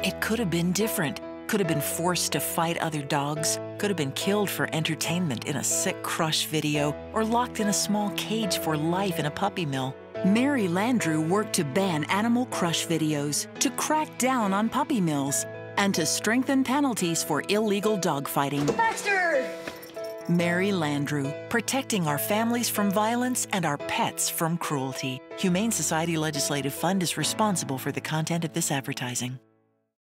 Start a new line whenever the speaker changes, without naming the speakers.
It could have been different. Could have been forced to fight other dogs, could have been killed for entertainment in a sick crush video, or locked in a small cage for life in a puppy mill. Mary Landrieu worked to ban animal crush videos, to crack down on puppy mills, and to strengthen penalties for illegal dogfighting.
Baxter!
Mary Landrieu, protecting our families from violence and our pets from cruelty. Humane Society Legislative Fund is responsible for the content of this advertising.